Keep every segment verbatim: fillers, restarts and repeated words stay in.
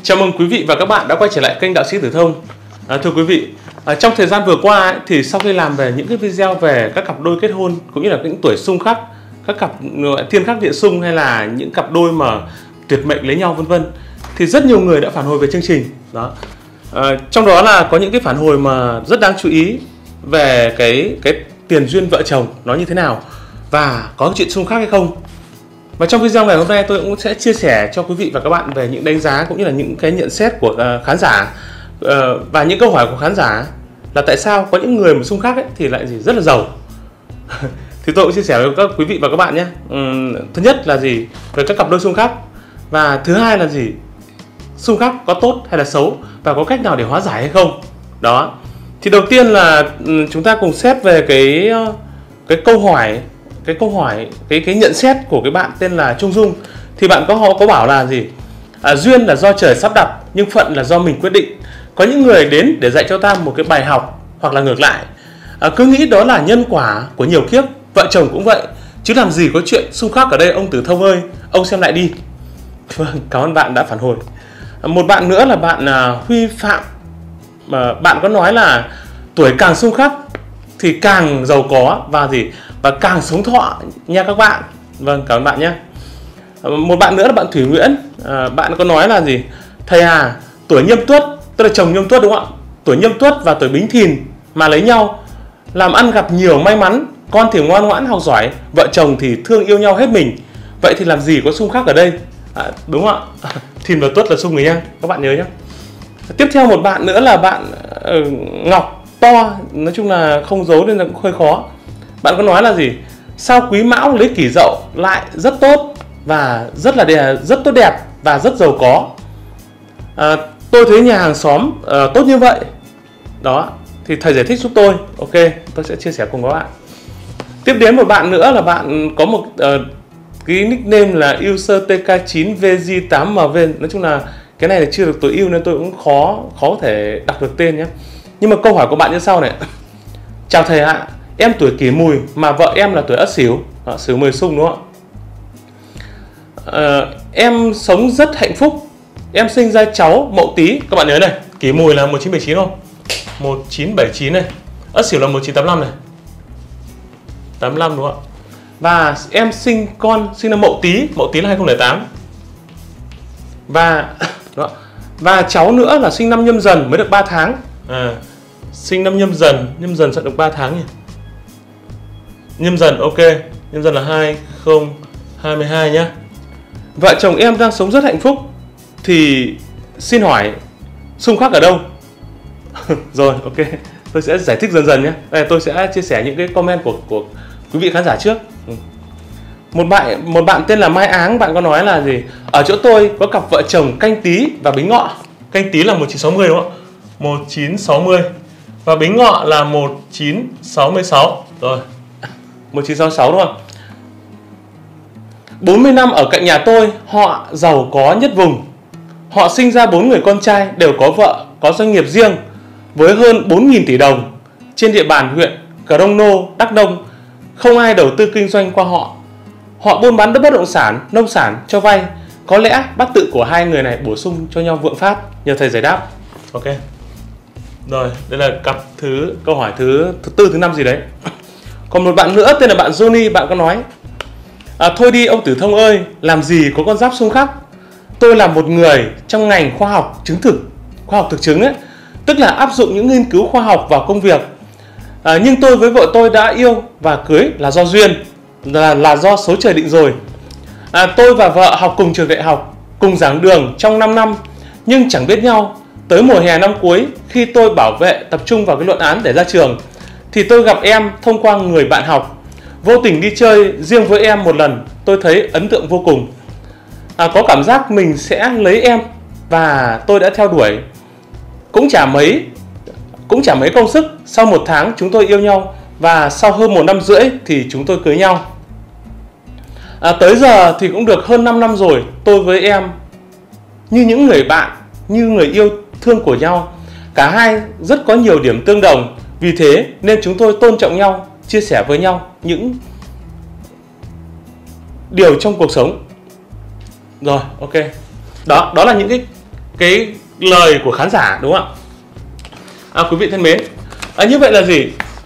Chào mừng quý vị và các bạn đã quay trở lại kênh Đạo Sĩ Tử Thông. À, thưa quý vị, à, trong thời gian vừa qua ấy, thì sau khi làm về những cái video về các cặp đôi kết hôn cũng như là những tuổi xung khắc, các cặp thiên khắc địa xung hay là những cặp đôi mà tuyệt mệnh lấy nhau vân vân, thì rất nhiều người đã phản hồi về chương trình đó. À, trong đó là có những cái phản hồi mà rất đáng chú ý về cái cái tiền duyên vợ chồng nó như thế nào và có chuyện xung khắc hay không. Và trong video ngày hôm nay tôi cũng sẽ chia sẻ cho quý vị và các bạn về những đánh giá cũng như là những cái nhận xét của uh, khán giả uh, và những câu hỏi của khán giả là tại sao có những người mà xung khắc ấy, thì lại gì rất là giàu. Thì tôi cũng chia sẻ với các quý vị và các bạn nhé. Uhm, thứ nhất là gì về các cặp đôi xung khắc, và thứ hai là gì xung khắc có tốt hay là xấu và có cách nào để hóa giải hay không. Đó. Thì đầu tiên là chúng ta cùng xét về cái cái câu hỏi cái câu hỏi cái cái nhận xét của cái bạn tên là Trung Dung. Thì bạn có họ có bảo là gì à, duyên là do trời sắp đặt nhưng phận là do mình quyết định. Có những người đến để dạy cho ta một cái bài học, hoặc là ngược lại à, cứ nghĩ đó là nhân quả của nhiều kiếp. Vợ chồng cũng vậy, chứ làm gì có chuyện xung khắc ở đây ông Tử Thông ơi, ông xem lại đi. Vâng, cảm ơn bạn đã phản hồi. Một bạn nữa là bạn à, Huy Phạm, mà bạn có nói là tuổi càng xung khắc thì càng giàu có và gì và càng sống thọ nha các bạn. Vâng, cảm ơn bạn nhé. Một bạn nữa là bạn Thủy Nguyễn, à, bạn có nói là gì thầy à, tuổi Nhâm Tuất, tức là chồng Nhâm Tuất đúng không ạ, tuổi Nhâm Tuất và tuổi Bính Thìn mà lấy nhau, làm ăn gặp nhiều may mắn, con thì ngoan ngoãn học giỏi, vợ chồng thì thương yêu nhau hết mình. Vậy thì làm gì có xung khắc ở đây? À, đúng không ạ? Thìn và Tuất là xung người nha, các bạn nhớ nhé. Tiếp theo một bạn nữa là bạn uh, Ngọc To, nói chung là không giấu nên là cũng hơi khó. Bạn có nói là gì sao Quý Mão lấy Kỷ Dậu lại rất tốt và rất là đẹp, rất tốt đẹp và rất giàu có. À, tôi thấy nhà hàng xóm uh, tốt như vậy. Đó, thì thầy giải thích giúp tôi. Ok, tôi sẽ chia sẻ cùng các bạn. Tiếp đến một bạn nữa là bạn có một uh, cái nickname là user T K chín V G tám M V. Nói chung là cái này là chưa được tối ưu nên tôi cũng khó khó có thể đọc được tên nhé. Nhưng mà câu hỏi của bạn như sau này. Chào thầy ạ, em tuổi Kỷ Mùi mà vợ em là tuổi Ất Sửu, à, Sửu mười xung đúng không ạ? À, em sống rất hạnh phúc. Em sinh ra cháu Mậu Tý. Các bạn nhớ này, Kỷ Mùi là một chín bảy chín không? một chín bảy chín này. Ất Sửu là một chín tám lăm này. tám lăm đúng không ạ? Và em sinh con sinh năm Mậu Tý, Mậu Tý là hai không không tám. Và đó. Và cháu nữa là sinh năm Nhâm Dần mới được ba tháng. À, sinh năm Nhâm Dần, Nhâm Dần sẽ được ba tháng nhỉ. Nhâm Dần ok, Nhâm Dần là hai không hai hai nhá. Vợ chồng em đang sống rất hạnh phúc. Thì xin hỏi xung khắc ở đâu? Rồi ok, tôi sẽ giải thích dần dần nhé. Đây, tôi sẽ chia sẻ những cái comment của của quý vị khán giả trước. Một bạn một bạn tên là Mai Áng, bạn có nói là gì ở chỗ tôi có cặp vợ chồng Canh Tý và Bính Ngọ. Canh Tý là một chín sáu mươi đúng không ạ? một chín sáu mươi và Bính Ngọ là một chín sáu sáu. Rồi, một chín sáu sáu đúng không? bốn mươi năm ở cạnh nhà tôi, họ giàu có nhất vùng. Họ sinh ra bốn người con trai, đều có vợ, có doanh nghiệp riêng với hơn bốn nghìn tỷ đồng trên địa bàn huyện Crono, Đắk Nông. Không ai đầu tư kinh doanh qua họ. Họ buôn bán đất bất động sản, nông sản, cho vay. Có lẽ bát tự của hai người này bổ sung cho nhau vượng phát. Nhờ thầy giải đáp. Ok. Rồi, đây là cặp thứ câu hỏi thứ thứ tư thứ năm gì đấy. Còn một bạn nữa tên là bạn Johnny, bạn có nói à, thôi đi ông Tử Thông ơi, làm gì có con giáp xung khắc. Tôi là một người trong ngành khoa học chứng thực, khoa học thực chứng ấy, tức là áp dụng những nghiên cứu khoa học vào công việc. À, nhưng tôi với vợ tôi đã yêu và cưới là do duyên, là là do số trời định rồi. À, tôi và vợ học cùng trường đại học, cùng giảng đường trong năm năm nhưng chẳng biết nhau. Tới mùa hè năm cuối, khi tôi bảo vệ tập trung vào cái luận án để ra trường, thì tôi gặp em thông qua người bạn học. Vô tình đi chơi riêng với em một lần, tôi thấy ấn tượng vô cùng. À, có cảm giác mình sẽ lấy em và tôi đã theo đuổi. Cũng chả mấy cũng chả mấy công sức. Sau một tháng chúng tôi yêu nhau và sau hơn một năm rưỡi thì chúng tôi cưới nhau. À, tới giờ thì cũng được hơn năm năm rồi. Tôi với em như những người bạn, như người yêu thương của nhau. Cả hai rất có nhiều điểm tương đồng. Vì thế nên chúng tôi tôn trọng nhau, chia sẻ với nhau những điều trong cuộc sống. Rồi, ok. Đó, đó là những cái cái lời của khán giả, đúng không ạ? À, quý vị thân mến, à, như vậy là gì?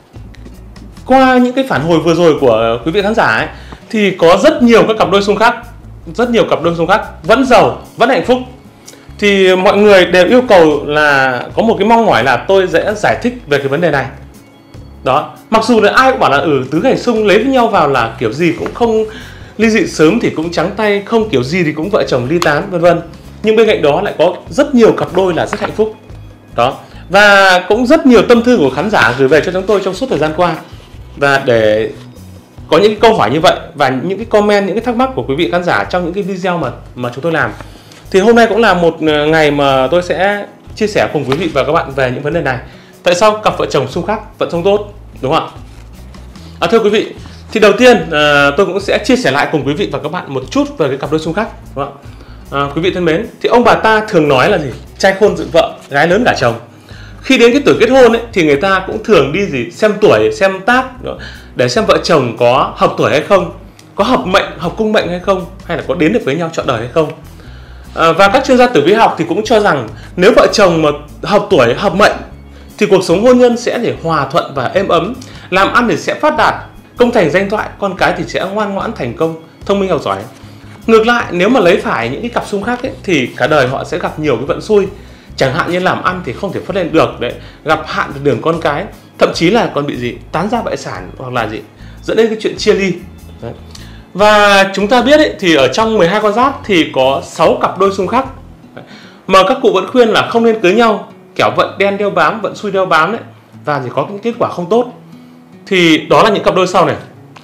Qua những cái phản hồi vừa rồi của quý vị khán giả ấy, thì có rất nhiều các cặp đôi xung khắc, rất nhiều cặp đôi xung khắc vẫn giàu, vẫn hạnh phúc. Thì mọi người đều yêu cầu là có một cái mong mỏi là tôi sẽ giải thích về cái vấn đề này. Đó, mặc dù là ai cũng bảo là ừ tứ cảnh xung lấy với nhau vào là kiểu gì cũng không ly dị sớm thì cũng trắng tay, không kiểu gì thì cũng vợ chồng ly tán, vân vân. Nhưng bên cạnh đó lại có rất nhiều cặp đôi là rất hạnh phúc. Đó. Và cũng rất nhiều tâm thư của khán giả gửi về cho chúng tôi trong suốt thời gian qua. Và để có những cái câu hỏi như vậy và những cái comment, những cái thắc mắc của quý vị khán giả trong những cái video mà mà chúng tôi làm, thì hôm nay cũng là một ngày mà tôi sẽ chia sẻ cùng quý vị và các bạn về những vấn đề này. Tại sao cặp vợ chồng xung khắc vẫn sống tốt, đúng không ạ? À, thưa quý vị, thì đầu tiên à, tôi cũng sẽ chia sẻ lại cùng quý vị và các bạn một chút về cái cặp đôi xung khắc, đúng không ạ? À, quý vị thân mến, thì ông bà ta thường nói là gì? Trai khôn dựng vợ, gái lớn gả chồng. Khi đến cái tuổi kết hôn ấy, thì người ta cũng thường đi gì? Xem tuổi, xem tác để xem vợ chồng có hợp tuổi hay không, có hợp mệnh, hợp cung mệnh hay không, hay là có đến được với nhau trọn đời hay không. À, và các chuyên gia tử vi học thì cũng cho rằng nếu vợ chồng mà hợp tuổi, hợp mệnh thì cuộc sống hôn nhân sẽ để hòa thuận và êm ấm, làm ăn thì sẽ phát đạt, công thành danh thoại, con cái thì sẽ ngoan ngoãn thành công, thông minh học giỏi. Ngược lại, nếu mà lấy phải những cái cặp xung khắc ấy, thì cả đời họ sẽ gặp nhiều cái vận xui. Chẳng hạn như làm ăn thì không thể phất lên được đấy, gặp hạn từ đường con cái, thậm chí là còn bị gì tán gia bại sản, hoặc là gì dẫn đến cái chuyện chia ly. Đấy. Và chúng ta biết ấy, thì ở trong mười hai con giáp thì có sáu cặp đôi xung khắc. Đấy. Mà các cụ vẫn khuyên là không nên cưới nhau, kẻo vận đen đeo bám, vận xui đeo bám đấy, và thì có những kết quả không tốt. Thì đó là những cặp đôi sau này.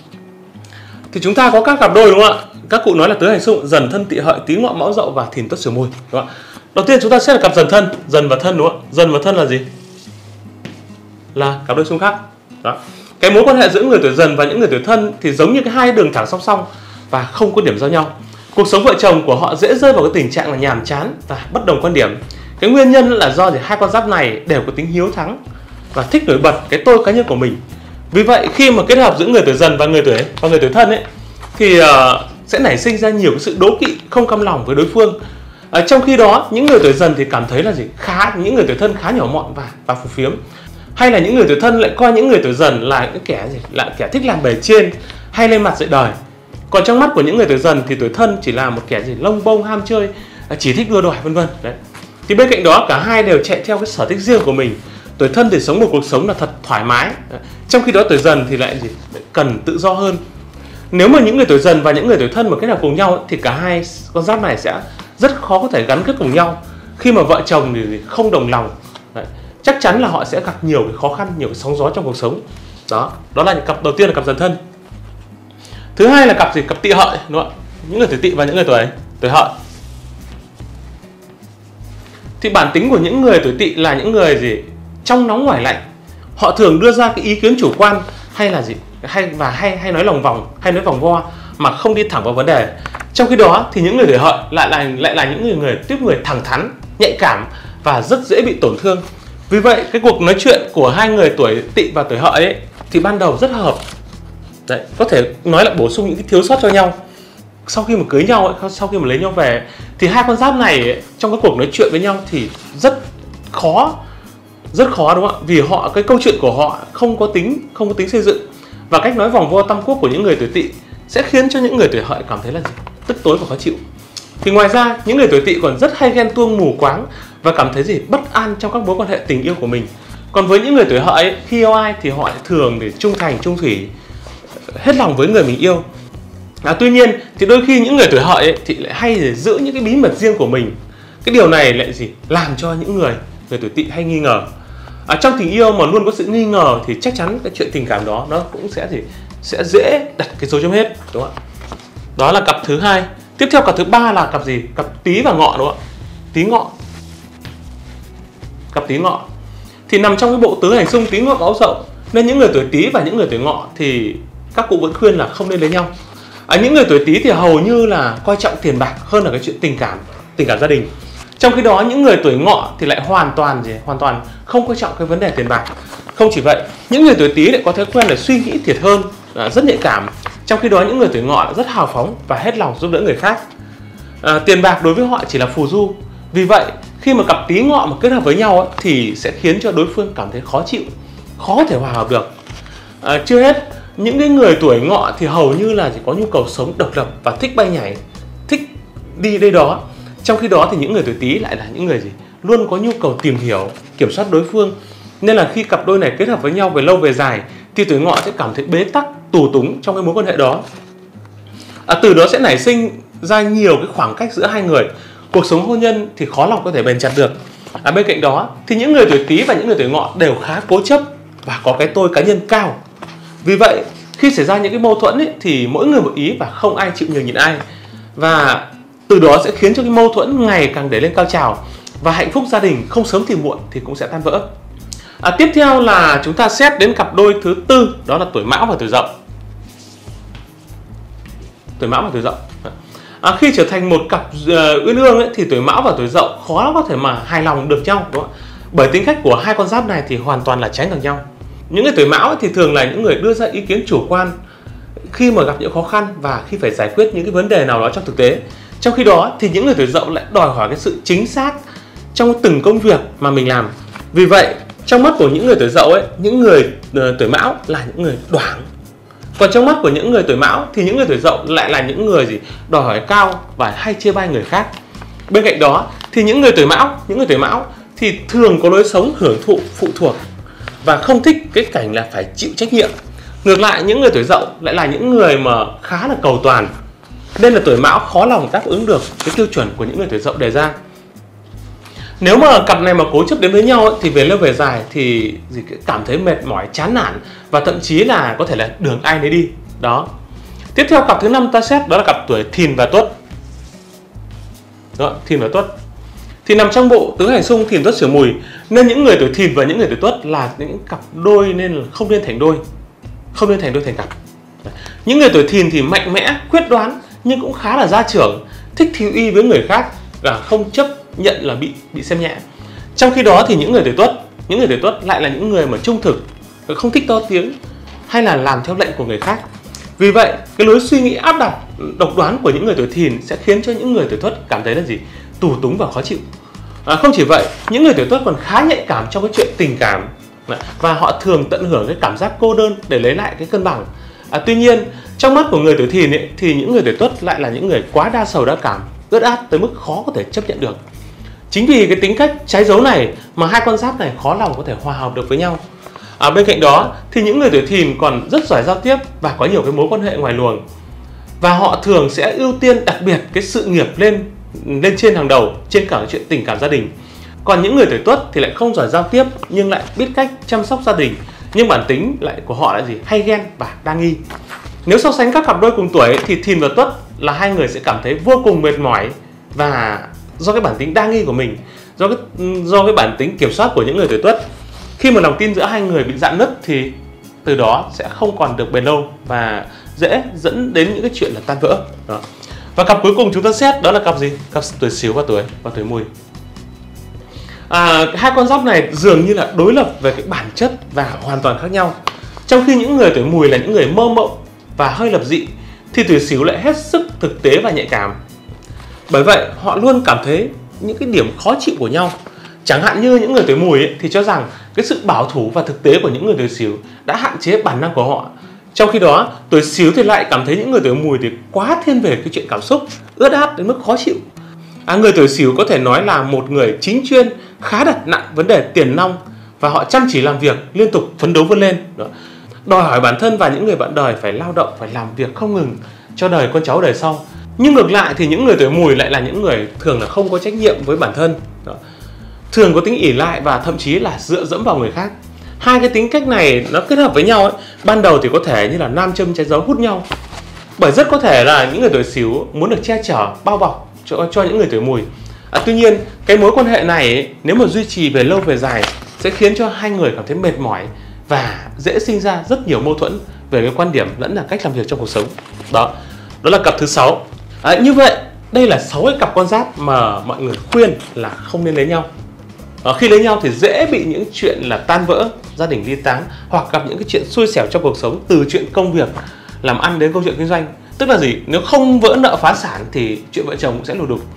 Thì chúng ta có các cặp đôi, đúng không ạ? Các cụ nói là tứ hành xung: Dần Thân, Tỵ Hợi, Tý Ngọ, Mão Dậu và Thìn Tuất, Sửu, Mùi, đúng không ạ? Đầu tiên chúng ta sẽ là cặp Dần Thân. Dần và Thân, đúng không ạ? Dần và Thân là gì? Là cặp đôi xung khắc. Đó. Cái mối quan hệ giữa người tuổi Dần và những người tuổi Thân thì giống như cái hai đường thẳng song song và không có điểm giao nhau. Cuộc sống vợ chồng của họ dễ rơi vào cái tình trạng là nhàm chán và bất đồng quan điểm. Cái nguyên nhân là do thì hai con giáp này đều có tính hiếu thắng và thích nổi bật cái tôi cá nhân của mình. Vì vậy khi mà kết hợp giữa người tuổi Dần và người tuổi và người tuổi Thân ấy, thì uh, sẽ nảy sinh ra nhiều cái sự đố kỵ, không cam lòng với đối phương. À, trong khi đó những người tuổi Dần thì cảm thấy là gì khá, những người tuổi Thân khá nhỏ mọn và và phù phiếm, hay là những người tuổi Thân lại coi những người tuổi Dần là những kẻ gì là kẻ thích làm bề trên hay lên mặt dạy đời. Còn trong mắt của những người tuổi Dần thì tuổi Thân chỉ là một kẻ gì lông bông, ham chơi, chỉ thích đua đòi, vân vân. Đấy. Thì bên cạnh đó cả hai đều chạy theo cái sở thích riêng của mình. Tuổi Thân thì sống một cuộc sống là thật thoải mái, trong khi đó tuổi Dần thì lại gì cần tự do hơn. Nếu mà những người tuổi Dần và những người tuổi Thân mà kết hợp cùng nhau thì cả hai con giáp này sẽ rất khó có thể gắn kết cùng nhau. Khi mà vợ chồng thì không đồng lòng, đấy, chắc chắn là họ sẽ gặp nhiều cái khó khăn, nhiều cái sóng gió trong cuộc sống. Đó, đó là những cặp đầu tiên là cặp Dần Thân. Thứ hai là cặp gì? Cặp Tỵ Hợi, đúng không ạ? Những người tuổi Tỵ và những người tuổi tuổi Hợi. Thì bản tính của những người tuổi Tỵ là những người gì? Trong nóng ngoài lạnh. Họ thường đưa ra cái ý kiến chủ quan hay là gì? Hay và hay hay nói lòng vòng, hay nói vòng vo mà không đi thẳng vào vấn đề. Trong khi đó thì những người tuổi Hợi lại là lại là những người người tiếp người thẳng thắn, nhạy cảm và rất dễ bị tổn thương. Vì vậy cái cuộc nói chuyện của hai người tuổi Tỵ và tuổi Hợi ấy thì ban đầu rất hợp. Đấy, có thể nói là bổ sung những cái thiếu sót cho nhau. Sau khi mà cưới nhau ấy, sau khi mà lấy nhau về thì hai con giáp này ấy, trong cái cuộc nói chuyện với nhau thì rất khó, rất khó, đúng không ạ? Vì họ cái câu chuyện của họ không có tính không có tính xây dựng, và cách nói vòng vo tam quốc của những người tuổi Tỵ sẽ khiến cho những người tuổi Hợi cảm thấy là tức tối và khó chịu. Thì ngoài ra những người tuổi Tỵ còn rất hay ghen tuông mù quáng và cảm thấy gì bất an trong các mối quan hệ tình yêu của mình. Còn với những người tuổi Hợi ấy, khi yêu ai thì họ thường để trung thành, trung thủy, hết lòng với người mình yêu. À, tuy nhiên thì đôi khi những người tuổi Hợi ấy, thì lại hay để giữ những cái bí mật riêng của mình. Cái điều này lại gì làm cho những người người tuổi Tỵ hay nghi ngờ. À, trong tình yêu mà luôn có sự nghi ngờ thì chắc chắn cái chuyện tình cảm đó nó cũng sẽ gì sẽ dễ đặt cái dấu chấm hết, đúng không ạ? Đó là cặp thứ hai. Tiếp theo cặp thứ ba là cặp gì? Cặp Tý và Ngọ, đúng không ạ? Tý Ngọ. Cặp Tý Ngọ thì nằm trong cái bộ tứ hành xung Tý Ngọ Mão Dậu, nên những người tuổi Tý và những người tuổi Ngọ thì các cụ vẫn khuyên là không nên lấy nhau. Ở những người tuổi Tý thì hầu như là coi trọng tiền bạc hơn là cái chuyện tình cảm, tình cảm gia đình. Trong khi đó những người tuổi Ngọ thì lại hoàn toàn gì hoàn toàn không coi trọng cái vấn đề tiền bạc. Không chỉ vậy, những người tuổi Tý lại có thói quen là suy nghĩ thiệt hơn, rất nhạy cảm. Trong khi đó những người tuổi Ngọ rất hào phóng và hết lòng giúp đỡ người khác. À, tiền bạc đối với họ chỉ là phù du. Vì vậy khi mà cặp Tý Ngọ mà kết hợp với nhau ấy, thì sẽ khiến cho đối phương cảm thấy khó chịu, khó thể hòa hợp được. À, chưa hết, những cái người tuổi Ngọ thì hầu như là chỉ có nhu cầu sống độc lập và thích bay nhảy, thích đi đây đó. Trong khi đó thì những người tuổi Tý lại là những người gì luôn có nhu cầu tìm hiểu, kiểm soát đối phương. Nên là khi cặp đôi này kết hợp với nhau về lâu về dài thì tuổi Ngọ sẽ cảm thấy bế tắc, tù túng trong cái mối quan hệ đó. À, từ đó sẽ nảy sinh ra nhiều cái khoảng cách giữa hai người. Cuộc sống hôn nhân thì khó lòng có thể bền chặt được. À, bên cạnh đó thì những người tuổi Tý và những người tuổi Ngọ đều khá cố chấp và có cái tôi cá nhân cao. Vì vậy khi xảy ra những cái mâu thuẫn ấy, thì mỗi người một ý và không ai chịu nhường nhịn ai. Và từ đó sẽ khiến cho cái mâu thuẫn ngày càng đẩy lên cao trào và hạnh phúc gia đình không sớm thì muộn thì cũng sẽ tan vỡ. À, tiếp theo là chúng ta xét đến cặp đôi thứ tư, đó là tuổi Mão và tuổi Dậu. Tuổi Mão và tuổi Dậu. À, khi trở thành một cặp uh, uyên ương ấy, thì tuổi Mão và tuổi Dậu khó có thể mà hài lòng được nhau, đúng không? Bởi tính cách của hai con giáp này thì hoàn toàn là trái ngược nhau. Những người tuổi Mão ấy thì thường là những người đưa ra ý kiến chủ quan khi mà gặp những khó khăn và khi phải giải quyết những cái vấn đề nào đó trong thực tế. Trong khi đó thì những người tuổi Dậu lại đòi hỏi cái sự chính xác trong từng công việc mà mình làm. Vì vậy trong mắt của những người tuổi Dậu ấy, những người uh, tuổi Mão là những người đoảng. Còn trong mắt của những người tuổi Mão thì những người tuổi Dậu lại là những người gì đòi hỏi cao và hay chê bai người khác. Bên cạnh đó thì những người tuổi Mão, những người tuổi Mão thì thường có lối sống hưởng thụ, phụ thuộc và không thích cái cảnh là phải chịu trách nhiệm. Ngược lại những người tuổi Dậu lại là những người mà khá là cầu toàn. Nên là tuổi Mão khó lòng đáp ứng được cái tiêu chuẩn của những người tuổi Dậu đề ra. Nếu mà cặp này mà cố chấp đến với nhau ấy, thì về lâu về dài thì gì cảm thấy mệt mỏi, chán nản và thậm chí là có thể là đường ai nấy đi. Đó. Tiếp theo cặp thứ năm ta xét đó là cặp tuổi Thìn và Tuất. Đó, Thìn và Tuất. Thì nằm trong bộ tứ hành xung Thìn Tuất Sửu Mùi, nên những người tuổi Thìn và những người tuổi Tuất là những cặp đôi nên là không nên thành đôi, không nên thành đôi thành cặp. Những người tuổi Thìn thì mạnh mẽ, quyết đoán nhưng cũng khá là gia trưởng, thích thi uy với người khác và không chấp nhận là bị bị xem nhẹ. Trong khi đó thì những người tuổi Tuất, những người tuổi Tuất lại là những người mà trung thực, không thích to tiếng hay là làm theo lệnh của người khác. Vì vậy cái lối suy nghĩ áp đặt, độc đoán của những người tuổi Thìn sẽ khiến cho những người tuổi Tuất cảm thấy là gì tù túng và khó chịu. À, không chỉ vậy, những người tuổi Tuất còn khá nhạy cảm trong cái chuyện tình cảm và họ thường tận hưởng cái cảm giác cô đơn để lấy lại cái cân bằng. À, tuy nhiên trong mắt của người tuổi Thìn ấy, thì những người tuổi Tuất lại là những người quá đa sầu đa cảm, ướt át tới mức khó có thể chấp nhận được. Chính vì cái tính cách trái dấu này mà hai con giáp này khó lòng có thể hòa hợp được với nhau. À, bên cạnh đó thì những người tuổi Thìn còn rất giỏi giao tiếp và có nhiều cái mối quan hệ ngoài luồng. Và họ thường sẽ ưu tiên đặc biệt cái sự nghiệp lên lên trên hàng đầu trên cả chuyện tình cảm gia đình. Còn những người tuổi Tuất thì lại không giỏi giao tiếp nhưng lại biết cách chăm sóc gia đình, nhưng bản tính lại của họ là gì hay ghen và đa nghi. Nếu so sánh các cặp đôi cùng tuổi thì Thìn và Tuất là hai người sẽ cảm thấy vô cùng mệt mỏi và do cái bản tính đa nghi của mình, do cái do cái bản tính kiểm soát của những người tuổi Tuất. Khi mà lòng tin giữa hai người bị rạn nứt thì từ đó sẽ không còn được bền lâu và dễ dẫn đến những cái chuyện là tan vỡ. Đó. Và cặp cuối cùng chúng ta xét đó là cặp gì? Cặp tuổi Sửu và tuổi và tuổi Mùi. À, hai con giáp này dường như là đối lập về cái bản chất và hoàn toàn khác nhau. Trong khi những người tuổi Mùi là những người mơ mộng và hơi lập dị thì tuổi Sửu lại hết sức thực tế và nhạy cảm. Bởi vậy họ luôn cảm thấy những cái điểm khó chịu của nhau. Chẳng hạn như những người tuổi Mùi ấy, thì cho rằng cái sự bảo thủ và thực tế của những người tuổi Sửu đã hạn chế bản năng của họ. Trong khi đó tuổi Sửu thì lại cảm thấy những người tuổi Mùi thì quá thiên về cái chuyện cảm xúc, ướt át đến mức khó chịu. À, người tuổi Sửu có thể nói là một người chính chuyên, khá đặt nặng vấn đề tiền nong và họ chăm chỉ làm việc, liên tục phấn đấu vươn lên. Đó. Đòi hỏi bản thân và những người bạn đời phải lao động, phải làm việc không ngừng cho đời con cháu đời sau. Nhưng ngược lại thì những người tuổi Mùi lại là những người thường là không có trách nhiệm với bản thân. Đó. Thường có tính ỷ lại và thậm chí là dựa dẫm vào người khác. Hai cái tính cách này nó kết hợp với nhau ấy, ban đầu thì có thể như là nam châm trái dấu hút nhau. Bởi rất có thể là những người tuổi Sửu muốn được che chở, bao bọc cho, cho những người tuổi Mùi. À, tuy nhiên cái mối quan hệ này ấy, nếu mà duy trì về lâu về dài sẽ khiến cho hai người cảm thấy mệt mỏi và dễ sinh ra rất nhiều mâu thuẫn về cái quan điểm lẫn là cách làm việc trong cuộc sống. Đó, đó là cặp thứ sáu. À, như vậy đây là sáu cái cặp con giáp mà mọi người khuyên là không nên lấy nhau. À, khi lấy nhau thì dễ bị những chuyện là tan vỡ, gia đình ly tán hoặc gặp những cái chuyện xui xẻo trong cuộc sống, từ chuyện công việc làm ăn đến câu chuyện kinh doanh. Tức là gì? Nếu không vỡ nợ phá sản thì chuyện vợ chồng cũng sẽ lù đục.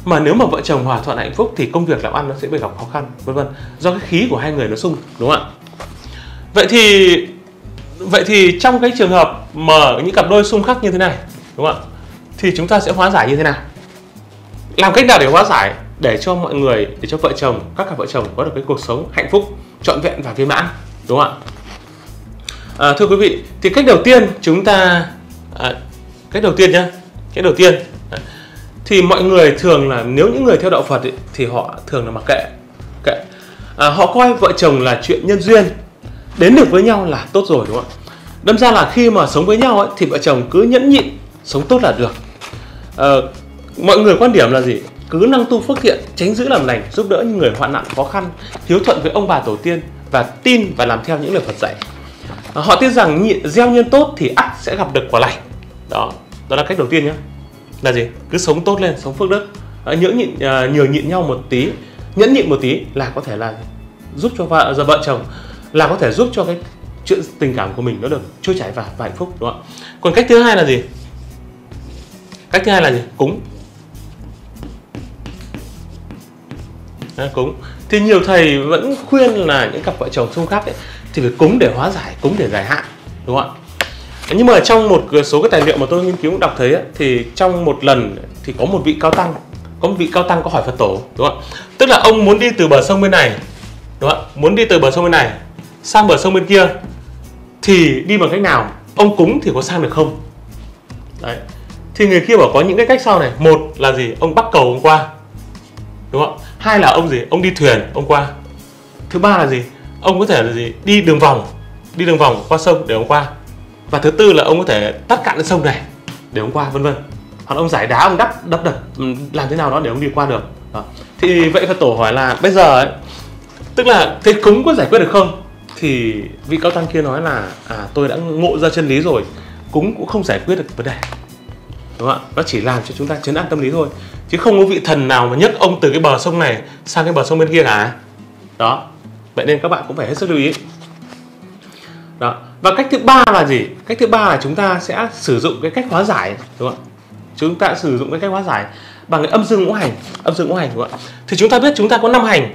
Mà nếu mà vợ chồng hòa thuận hạnh phúc thì công việc làm ăn nó sẽ bị gặp khó khăn, vân vân, do cái khí của hai người nó xung, đúng không ạ? Vậy thì vậy thì trong cái trường hợp mà những cặp đôi xung khắc như thế này, đúng không ạ, thì chúng ta sẽ hóa giải như thế nào? Làm cách nào để hóa giải để cho mọi người, để cho vợ chồng, các cặp vợ chồng có được cái cuộc sống hạnh phúc, trọn vẹn và viên mãn, đúng không ạ? À, thưa quý vị, thì cách đầu tiên chúng ta à, cách đầu tiên nhá, cách đầu tiên thì mọi người thường là, nếu những người theo đạo Phật ấy, thì họ thường là mặc kệ, kệ. À, họ coi vợ chồng là chuyện nhân duyên, đến được với nhau là tốt rồi, đúng không ạ? Đâm ra là khi mà sống với nhau ấy, thì vợ chồng cứ nhẫn nhịn sống tốt là được. À, mọi người quan điểm là gì? Cứ năng tu phước thiện, tránh giữ làm lành, giúp đỡ những người hoạn nạn khó khăn, hiếu thuận với ông bà tổ tiên và tin và làm theo những lời Phật dạy. À, họ tin rằng nhịn, gieo nhân tốt thì ắt sẽ gặp được quả lành. Đó, đó là cách đầu tiên nhé. Là gì? Cứ sống tốt lên, sống phước đức, à, nhẫn nhịn, à, nhường nhịn nhau một tí, nhẫn nhịn một tí là có thể là giúp cho vợ, giờ vợ chồng là có thể giúp cho cái chuyện tình cảm của mình nó được trôi chảy và, và hạnh phúc, đúng không ạ? Còn cách thứ hai là gì? Cách thứ hai là gì? Cúng. À, cúng. Thì nhiều thầy vẫn khuyên là những cặp vợ chồng xung khắc ấy, thì phải cúng để hóa giải, cúng để giải hạn, đúng không ạ? Nhưng mà trong một số cái tài liệu mà tôi nghiên cứu đọc thấy ấy, thì trong một lần thì có một vị cao tăng, có một vị cao tăng có hỏi Phật tổ, đúng không ạ? Tức là ông muốn đi từ bờ sông bên này, đúng không ạ? Muốn đi từ bờ sông bên này sang bờ sông bên kia thì đi bằng cách nào? Ông cúng thì có sang được không? Đấy. Thì người kia bảo có những cái cách sau này. Một là gì? Ông bắt cầu ông qua, đúng không ạ? Hai là ông gì? Ông đi thuyền ông qua. Thứ ba là gì? Ông có thể là gì? Đi đường vòng, đi đường vòng qua sông để ông qua. Và thứ tư là ông có thể tắt cạn cái sông này để ông qua, vân vân. Hoặc ông giải đá, ông đắp đắp đập, làm thế nào đó để ông đi qua được. Đó. Thì vậy Phật tổ hỏi là bây giờ ấy, tức là thế cúng có giải quyết được không? Thì vị cao tăng kia nói là à, tôi đã ngộ ra chân lý rồi, cúng cũng không giải quyết được vấn đề, đúng không ạ? Nó chỉ làm cho chúng ta trấn an tâm lý thôi, chứ không có vị thần nào mà nhấc ông từ cái bờ sông này sang cái bờ sông bên kia cả. Đó. Vậy nên các bạn cũng phải hết sức lưu ý. Đó. Và cách thứ ba là gì? Cách thứ ba là chúng ta sẽ sử dụng cái cách hóa giải, đúng không ạ? Chúng ta sử dụng cái cách hóa giải bằng cái âm dương ngũ hành, âm dương ngũ hành, đúng không ạ? Thì chúng ta biết chúng ta có năm hành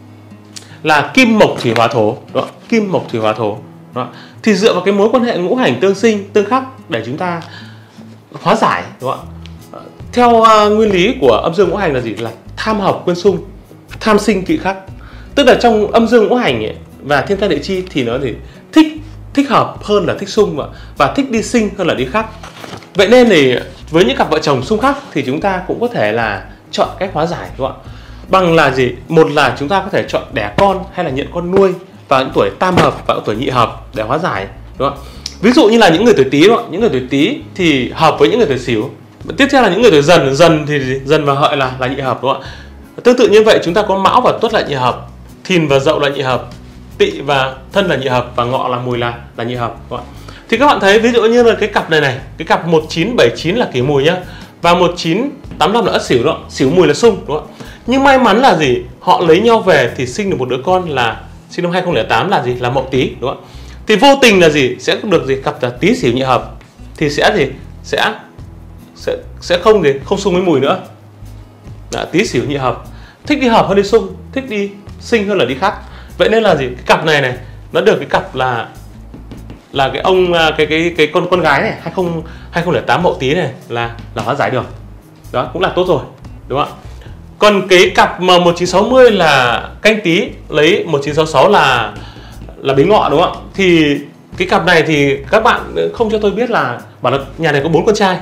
là kim mộc thủy hỏa thổ, đúng không? Kim mộc thủy hỏa thổ, đúng không? Thì dựa vào cái mối quan hệ ngũ hành tương sinh tương khắc để chúng ta hóa giải, đúng không ạ? Theo uh, nguyên lý của âm dương ngũ hành là gì? Là tham hợp quyên xung, tham sinh kỵ khắc. Tức là trong âm dương ngũ hành ấy, và thiên can địa chi thì nó thì thích thích hợp hơn là thích xung, và thích đi sinh hơn là đi khắc. Vậy nên thì với những cặp vợ chồng xung khắc thì chúng ta cũng có thể là chọn cách hóa giải, đúng không ạ? Bằng là gì? Một là chúng ta có thể chọn đẻ con hay là nhận con nuôi vào những tuổi tam hợp và những tuổi nhị hợp để hóa giải, đúng không? Ví dụ như là những người tuổi Tý, đúng không? Những người tuổi Tý thì hợp với những người tuổi Sửu. Tiếp theo là những người tuổi Dần, Dần thì Dần và Hợi là là nhị hợp, đúng không ạ? Tương tự như vậy chúng ta có Mão và Tuất là nhị hợp, Thìn và Dậu là nhị hợp, Tỵ và Thân là nhị hợp, và Ngọ là Mùi là là nhị hợp, đúng không ạ? Thì các bạn thấy ví dụ như là cái cặp này này, cái cặp một chín bảy chín là Kỷ Mùi nhá, và một chín tám lăm là Ất Sửu, đó, Sửu Mùi là xung, đúng không ạ? Nhưng may mắn là gì? Họ lấy nhau về thì sinh được một đứa con là sinh năm hai không không tám là gì? Là Mậu Tý, đúng không ạ? Thì vô tình là gì? Sẽ được gì? Cặp là Tý Sửu nhị hợp thì sẽ gì? Sẽ sẽ sẽ không gì? Không xung với Mùi nữa. Đã, Tý Sửu nhị hợp, thích đi hợp hơn đi xung, thích đi sinh hơn là đi khắc. Vậy nên là gì? Cái cặp này này nó được cái cặp là là cái ông cái cái cái con con gái này hai không không tám Mậu Tý này là là hóa giải được. Đó cũng là tốt rồi, đúng không ạ? Còn cái cặp mà một chín sáu mươi là Canh Tý lấy một chín sáu sáu là là Bính Ngọ, đúng không ạ? Thì cái cặp này thì các bạn không cho tôi biết là bảo là nhà này có bốn con trai.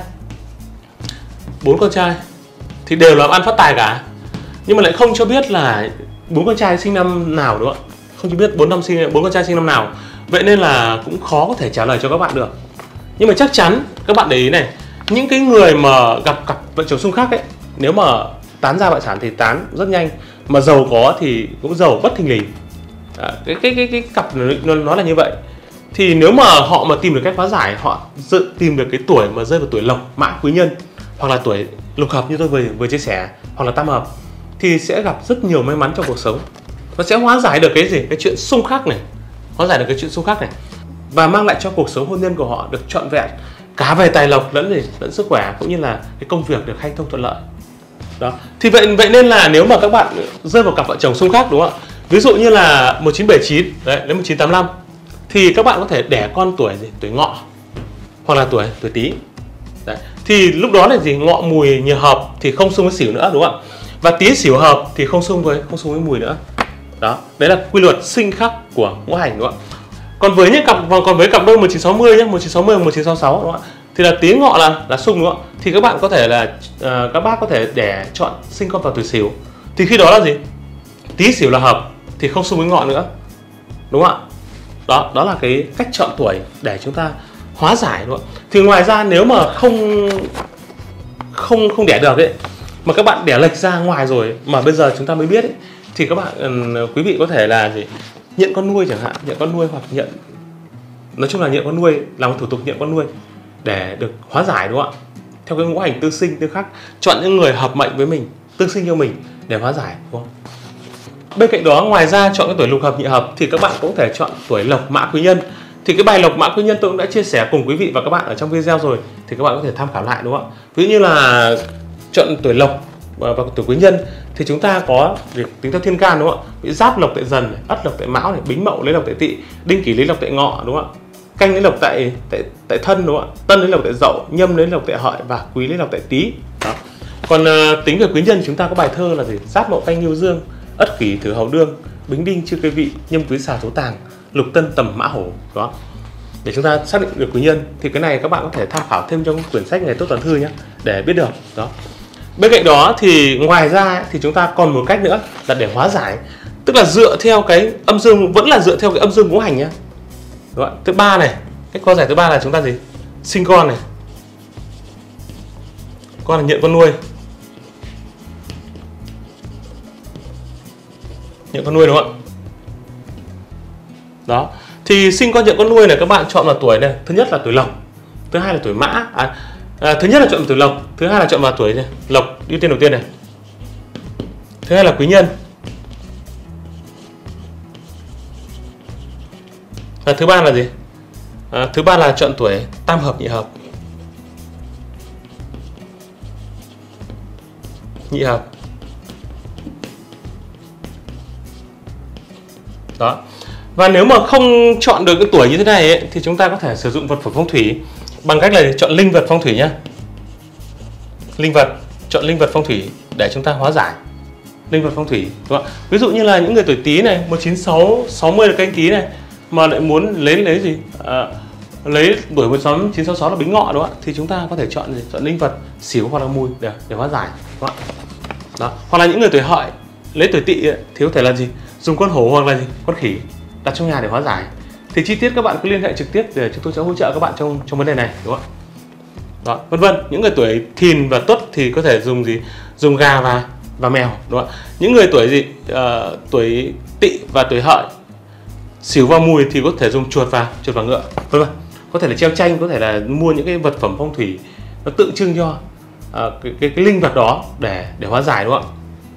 Bốn con trai thì đều làm ăn phát tài cả. Nhưng mà lại không cho biết là bốn con trai sinh năm nào, đúng không ạ? Không cho biết bốn năm sinh bốn con trai sinh năm nào. Vậy nên là cũng khó có thể trả lời cho các bạn được. Nhưng mà chắc chắn các bạn để ý này, những cái người mà gặp cặp vợ chồng xung khắc ấy, nếu mà tán ra bại sản thì tán rất nhanh, mà giàu có thì cũng giàu bất thình lình. À, cái cái cái cái cặp nó, nó là như vậy. Thì nếu mà họ mà tìm được cách hóa giải, họ dự tìm được cái tuổi mà rơi vào tuổi Lộc, Mã, Quý Nhân, hoặc là tuổi lục hợp như tôi vừa vừa chia sẻ, hoặc là tam hợp, thì sẽ gặp rất nhiều may mắn trong cuộc sống. Nó sẽ hóa giải được cái gì? Cái chuyện xung khắc này, hóa giải được cái chuyện xung khắc này, và mang lại cho cuộc sống hôn nhân của họ được trọn vẹn cả về tài lộc lẫn gì lẫn sức khỏe, cũng như là cái công việc được hanh thông thuận lợi. Đó. Thì vậy vậy nên là nếu mà các bạn rơi vào cặp vợ chồng xung khắc đúng không ạ? Ví dụ như là một chín bảy chín đấy, đến một chín tám lăm thì các bạn có thể đẻ con tuổi gì? Tuổi Ngọ hoặc là tuổi tuổi Tý. Đấy. Thì lúc đó là gì? Ngọ Mùi nhờ hợp thì không xung với Sửu nữa đúng không ạ? Và Tý Sửu hợp thì không xung với không xung với Mùi nữa. Đó, đấy là quy luật sinh khắc của ngũ hành đúng không ạ? Còn với những cặp còn với cặp đôi một chín sáu mươi nhé, một chín sáu mươi một chín sáu sáu đúng không ạ? Thì là Tý Ngọ là là xung đúng không ạ? Thì các bạn có thể là uh, các bác có thể để chọn sinh con vào tuổi Sửu. Thì khi đó là gì? Tý Sửu là hợp thì không xung với Ngọ nữa. Đúng không ạ? Đó, đó là cái cách chọn tuổi để chúng ta hóa giải đúng không ạ? Thì ngoài ra nếu mà không không không đẻ được ấy, mà các bạn đẻ lệch ra ngoài rồi mà bây giờ chúng ta mới biết ấy, thì các bạn quý vị có thể là gì? Nhận con nuôi chẳng hạn, nhận con nuôi hoặc nhận, nói chung là nhận con nuôi, làm một thủ tục nhận con nuôi để được hóa giải đúng không ạ? Theo cái ngũ hành tương sinh tương khắc, chọn những người hợp mệnh với mình, tương sinh cho mình để hóa giải đúng không? Bên cạnh đó, ngoài ra chọn cái tuổi lục hợp nhị hợp thì các bạn cũng có thể chọn tuổi lộc mã quý nhân. Thì cái bài lộc mã quý nhân tôi cũng đã chia sẻ cùng quý vị và các bạn ở trong video rồi, thì các bạn có thể tham khảo lại đúng không ạ? Ví dụ như là chọn tuổi lộc và, và tuổi quý nhân thì chúng ta có việc tính theo thiên can đúng không ạ? Bị Giáp lộc tại Dần, Ất lộc tại Mão, Bính Mậu lấy lộc tại Tỵ, Đinh Kỷ lấy lộc tại Ngọ đúng không ạ? Canh lấy lộc tại tại tại Thân đúng không ạ? Tân lấy lộc tại Dậu, Nhâm lấy lộc tại Hợi và Quý lấy lộc tại Tý. Đó. Còn uh, tính về quý nhân chúng ta có bài thơ là gì? Giáp Mậu Canh Ngưu Dương, Ất Kỷ Thử Hầu Đương, Bính Đinh Chư Cây Vị, Nhâm Quý Xà Thố Tàng, Lục Tân Tầm Mã Hổ. Đó. Để chúng ta xác định được quý nhân thì cái này các bạn có thể tham khảo thêm trong quyển sách Ngày Tốt Toàn Thư nhé, để biết được. Đó. Bên cạnh đó thì ngoài ra thì chúng ta còn một cách nữa là để hóa giải, tức là dựa theo cái âm dương, vẫn là dựa theo cái âm dương ngũ hành nhé. Đúng không? Thứ ba này, cách hóa giải thứ ba là chúng ta gì? Sinh con này, con là nhận con nuôi, nhận con nuôi đúng không ạ? Đó, thì sinh con nhận con nuôi này các bạn chọn vào tuổi này, thứ nhất là tuổi Lộc, thứ hai là tuổi Mã, à, à, thứ nhất là chọn vào tuổi Lộc, thứ hai là chọn vào tuổi này, Lộc ưu tiên đầu tiên này, thứ hai là quý nhân, và thứ ba là gì? À, thứ ba là chọn tuổi tam hợp nhị hợp, nhị hợp. Đó. Và nếu mà không chọn được cái tuổi như thế này ấy, thì chúng ta có thể sử dụng vật phẩm phong thủy bằng cách là chọn linh vật phong thủy nhé. Linh vật, chọn linh vật phong thủy để chúng ta hóa giải. Linh vật phong thủy, đúng không? Ví dụ như là những người tuổi Tý này, một chín sáu mươi là Canh Tý này, mà lại muốn lấy lấy gì? À, lấy tuổi một chín sáu sáu là Bính Ngọ đúng không ạ? Thì chúng ta có thể chọn gì? Chọn linh vật Sửu hoặc là Mùi để để hóa giải, đúng không ạ? Đó. Hoặc là những người tuổi Hợi lấy tuổi Tỵ ấy, thì có thể là gì? Dùng con hổ hoặc là gì? Con khỉ đặt trong nhà để hóa giải. Thì chi tiết các bạn cứ liên hệ trực tiếp để chúng tôi sẽ hỗ trợ các bạn trong trong vấn đề này, đúng không ạ? Đó, vân vân. Những người tuổi Thìn và Tuất thì có thể dùng gì? Dùng gà và và mèo, đúng không ạ? Những người tuổi gì? Uh, tuổi Tỵ và tuổi Hợi, Sửu và Mùi thì có thể dùng chuột và chuột và ngựa, vân vân. Có thể là treo tranh, có thể là mua những cái vật phẩm phong thủy nó tượng trưng cho uh, cái, cái cái linh vật đó để để hóa giải, đúng không ạ?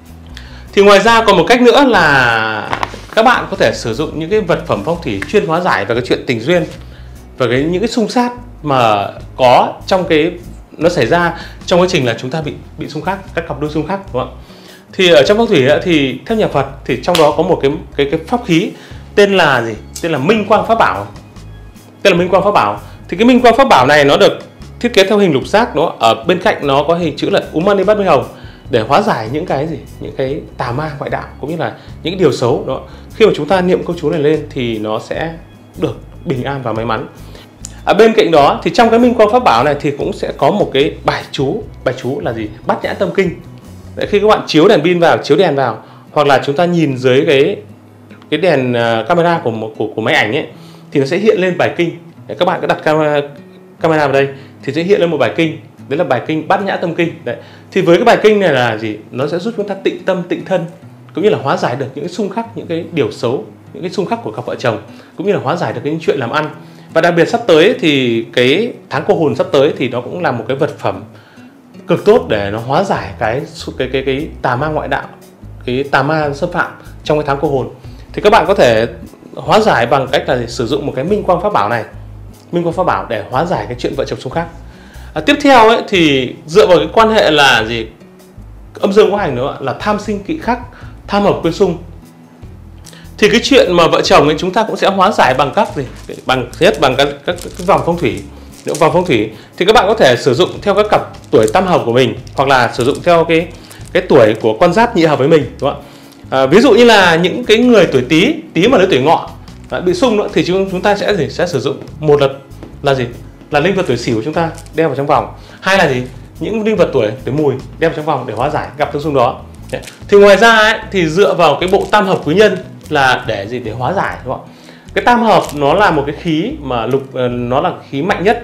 Thì ngoài ra còn một cách nữa là các bạn có thể sử dụng những cái vật phẩm phong thủy chuyên hóa giải về cái chuyện tình duyên và cái những cái xung sát mà có trong cái nó xảy ra trong quá trình là chúng ta bị bị xung khắc, các cặp đôi xung khắc, đúng không ạ? Thì ở trong phong thủy ấy, thì theo nhà Phật thì trong đó có một cái cái cái pháp khí tên là gì? Tên là Minh Quang Pháp Bảo. Tên là Minh Quang Pháp Bảo. Thì cái Minh Quang Pháp Bảo này nó được thiết kế theo hình lục giác, nó ở bên cạnh nó có hình chữ là Úm Mani Bát Mươi Hồng để hóa giải những cái gì, những cái tà ma ngoại đạo cũng như là những cái điều xấu đó. Khi mà chúng ta niệm câu chú này lên thì nó sẽ được bình an và may mắn. Ở bên cạnh đó thì trong cái Minh Quang Pháp Bảo này thì cũng sẽ có một cái bài chú, bài chú là gì? Bát Nhã Tâm Kinh. Để khi các bạn chiếu đèn pin vào, chiếu đèn vào, hoặc là chúng ta nhìn dưới cái cái đèn camera của của, của máy ảnh ấy, thì nó sẽ hiện lên bài kinh. Để các bạn cứ đặt camera, camera vào đây thì sẽ hiện lên một bài kinh. Đấy là bài kinh Bát Nhã Tâm Kinh. Đấy. Thì với cái bài kinh này là gì? Nó sẽ giúp chúng ta tịnh tâm, tịnh thân, cũng như là hóa giải được những cái xung khắc, những cái điều xấu, những cái xung khắc của cặp vợ chồng, cũng như là hóa giải được những chuyện làm ăn. Và đặc biệt sắp tới thì cái tháng cô hồn sắp tới thì nó cũng là một cái vật phẩm cực tốt để nó hóa giải cái cái cái cái tà ma ngoại đạo, cái tà ma xâm phạm trong cái tháng cô hồn. Thì các bạn có thể hóa giải bằng cách là sử dụng một cái Minh Quang Pháp Bảo này, Minh Quang Pháp Bảo để hóa giải cái chuyện vợ chồng xung khắc. À, tiếp theo ấy thì dựa vào cái quan hệ là gì? âm dương ngũ hành nữa là tham sinh kỵ khắc, tham hợp quyên xung. Thì cái chuyện mà vợ chồng ấy chúng ta cũng sẽ hóa giải bằng các gì? Bằng thứ nhất bằng các, các, các vòng phong thủy. Những vòng phong thủy thì các bạn có thể sử dụng theo các cặp tuổi tam hợp của mình, hoặc là sử dụng theo cái cái tuổi của con giáp nhị hợp với mình, đúng không ạ? À, ví dụ như là những cái người tuổi Tý, Tý mà lấy tuổi Ngọ bị xung nữa thì chúng chúng ta sẽ gì? Sẽ sử dụng một là là gì? Là linh vật tuổi Sửu chúng ta đeo vào trong vòng. Hai là gì? Những linh vật tuổi tuổi Mùi đeo vào trong vòng để hóa giải gặp tương xung đó. Thì ngoài ra ấy, thì dựa vào cái bộ tam hợp quý nhân là để gì? Để hóa giải, đúng không ạ? Cái tam hợp nó là một cái khí mà lục nó là khí mạnh nhất.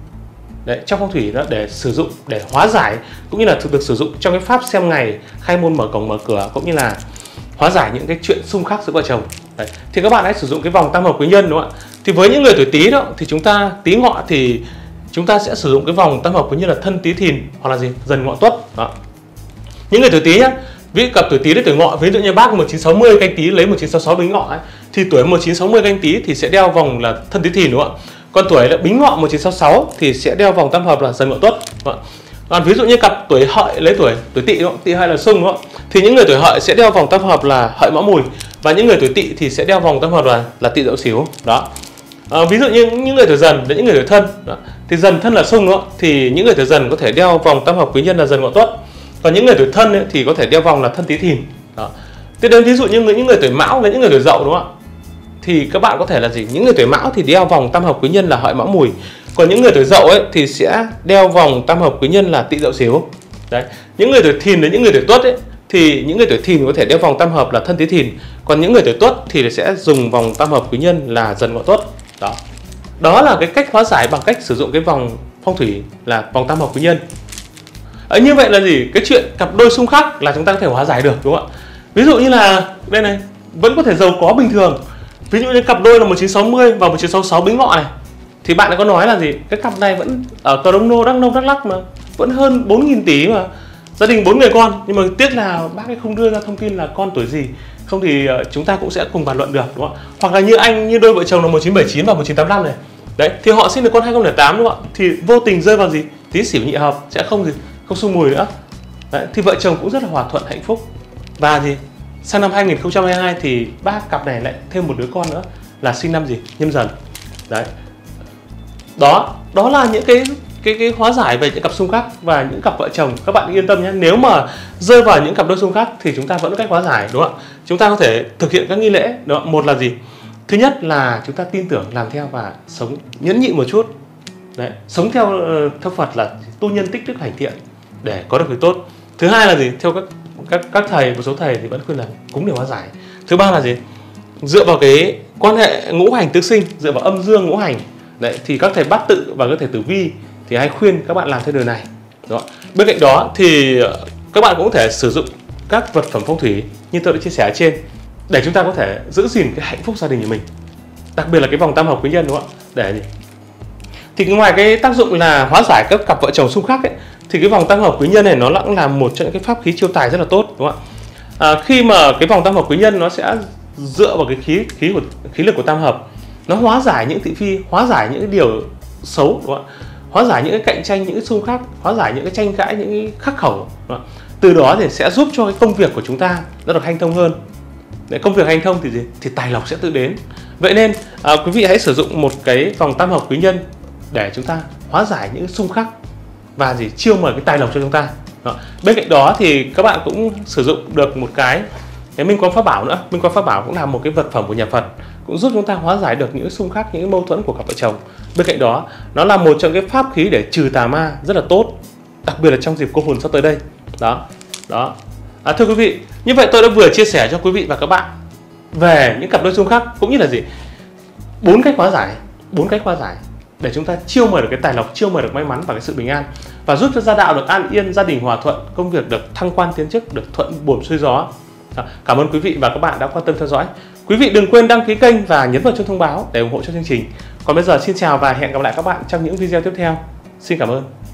Đấy, trong phong thủy đó để sử dụng để hóa giải, cũng như là thực được sử dụng trong cái pháp xem ngày, khai môn mở cổng mở cửa, cũng như là hóa giải những cái chuyện xung khắc giữa vợ chồng. Đấy, thì các bạn hãy sử dụng cái vòng tam hợp quý nhân, đúng không ạ? Thì với những người tuổi Tý đó thì chúng ta Tý Ngọ thì chúng ta sẽ sử dụng cái vòng tam hợp quý nhân là Thân Tý Thìn hoặc là gì? Dần Ngọ Tuất. Đó. Những người tuổi Tý nhá, ví dụ cặp tuổi Tý đến tuổi Ngọ, ví dụ như bác một chín sáu mươi canh Tý lấy một chín sáu sáu Bính Ngọ ấy, thì tuổi một chín sáu mươi canh Tý thì sẽ đeo vòng là Thân Tý Thìn, đúng không ạ? Còn tuổi là Bính Ngọ một chín sáu sáu thì sẽ đeo vòng tam hợp là Dần Ngọ Tuất. Còn ví dụ như cặp tuổi Hợi lấy tuổi tuổi Tỵ, đúng không? Tỵ hay là Xung, đúng không? Thì những người tuổi Hợi sẽ đeo vòng tam hợp là Hợi Mão Mùi, và những người tuổi Tỵ thì sẽ đeo vòng tam hợp là là Tỵ Dậu Sửu. Đó. À, ví dụ như những người tuổi Dần đến những người tuổi Thân, đó. Thì Dần Thân là Xung, đúng không? Thì những người tuổi Dần có thể đeo vòng tam hợp quý nhân là Dần Ngọ Tuất. Còn những người tuổi Thân ấy, thì có thể đeo vòng là Thân Tý Thìn. Đó. Tiếp đến ví dụ như những người tuổi Mão đến những người tuổi Dậu, đúng không ạ? Thì các bạn có thể là gì? Những người tuổi Mão thì đeo vòng tam hợp quý nhân là Hợi Mão Mùi. Còn những người tuổi Dậu ấy thì sẽ đeo vòng tam hợp quý nhân là Tỵ Dậu Sửu. Đấy. Những người tuổi Thìn đến những người tuổi Tuất ấy thì những người tuổi Thìn có thể đeo vòng tam hợp là Thân Tý Thìn. Còn những người tuổi Tuất thì sẽ dùng vòng tam hợp quý nhân là Dần Ngọ Tuất. Đó. Đó là cái cách hóa giải bằng cách sử dụng cái vòng phong thủy là vòng tam hợp quý nhân. Ấy, như vậy là gì? Cái chuyện cặp đôi xung khắc là chúng ta có thể hóa giải được, đúng không ạ? Ví dụ như là đây này, vẫn có thể giàu có bình thường. Ví dụ như cặp đôi là một chín sáu mươi và một chín sáu sáu Bính Ngọ này, thì bạn đã có nói là gì? Cái cặp này vẫn ở Cờ Đông Nô, Đắk Nông, Đắk Lắk mà vẫn hơn bốn nghìn tỷ mà, gia đình bốn người con, nhưng mà tiếc là bác ấy không đưa ra thông tin là con tuổi gì. Không thì chúng ta cũng sẽ cùng bàn luận được, đúng không ạ? Hoặc là như anh, như đôi vợ chồng là một chín bảy chín và một chín tám lăm này. Đấy, thì họ sinh được con hai không không tám, đúng không ạ? Thì vô tình rơi vào gì? Tý Sửu nhị hợp sẽ không gì, không xung mùi nữa. Đấy, thì vợ chồng cũng rất là hòa thuận hạnh phúc. Và gì? Sang năm hai nghìn không trăm hai mươi hai thì ba cặp này lại thêm một đứa con nữa là sinh năm gì? Nhâm Dần. Đấy. Đó, đó là những cái cái cái hóa giải về những cặp xung khắc và những cặp vợ chồng. Các bạn yên tâm nhé, nếu mà rơi vào những cặp đôi xung khắc thì chúng ta vẫn có cách hóa giải, đúng không ạ? Chúng ta có thể thực hiện các nghi lễ, đúng không? Một là gì? Thứ nhất là chúng ta tin tưởng, làm theo và sống nhẫn nhịn một chút. Đấy, sống theo theo Phật là tu nhân tích đức hành thiện để có được việc tốt. Thứ hai là gì? Theo các các các thầy, một số thầy thì vẫn khuyên là cúng để hóa giải. Thứ ba là gì? Dựa vào cái quan hệ ngũ hành tứ sinh, dựa vào âm dương ngũ hành. Đấy, thì các thầy Bát Tự và các thầy Tử Vi thì hay khuyên các bạn làm theo điều này. Đó. Bên cạnh đó thì các bạn cũng có thể sử dụng các vật phẩm phong thủy như tôi đã chia sẻ ở trên để chúng ta có thể giữ gìn cái hạnh phúc gia đình của mình. Đặc biệt là cái vòng tam hợp quý nhân, đúng không ạ? Để gì? Thì ngoài cái tác dụng là hóa giải các cặp vợ chồng xung khắc ấy, thì cái vòng tam hợp quý nhân này nó cũng là một trong những cái pháp khí chiêu tài rất là tốt, đúng không ạ? À, khi mà cái vòng tam hợp quý nhân nó sẽ dựa vào cái khí khí của khí lực của tam hợp, nó hóa giải những thị phi, hóa giải những cái điều xấu, đúng không ạ? Hóa giải những cái cạnh tranh, những cái xung khắc, hóa giải những cái tranh cãi, những cái khắc khẩu, đúng không? Từ đó thì sẽ giúp cho cái công việc của chúng ta nó được hanh thông hơn. Để công việc hanh thông thì gì? Thì tài lộc sẽ tự đến. Vậy nên à, quý vị hãy sử dụng một cái vòng tam hợp quý nhân để chúng ta hóa giải những xung khắc và gì chiêu mời cái tài lộc cho chúng ta. Đó. Bên cạnh đó thì các bạn cũng sử dụng được một cái cái minh quang pháp bảo nữa. Minh quang pháp bảo cũng là một cái vật phẩm của nhà Phật, cũng giúp chúng ta hóa giải được những xung khắc, những cái mâu thuẫn của cặp vợ chồng. Bên cạnh đó, nó là một trong cái pháp khí để trừ tà ma rất là tốt, đặc biệt là trong dịp cô hồn sắp tới đây. Đó, đó. À, thưa quý vị, như vậy tôi đã vừa chia sẻ cho quý vị và các bạn về những cặp đôi xung khắc, cũng như là gì bốn cách hóa giải, bốn cách hóa giải để chúng ta chiêu mời được cái tài lộc, chiêu mời được may mắn và cái sự bình an, và giúp cho gia đạo được an yên, gia đình hòa thuận, công việc được thăng quan tiến chức, được thuận buồm xuôi gió. Cảm ơn quý vị và các bạn đã quan tâm theo dõi. Quý vị đừng quên đăng ký kênh và nhấn vào chuông thông báo để ủng hộ cho chương trình. Còn bây giờ xin chào và hẹn gặp lại các bạn trong những video tiếp theo. Xin cảm ơn.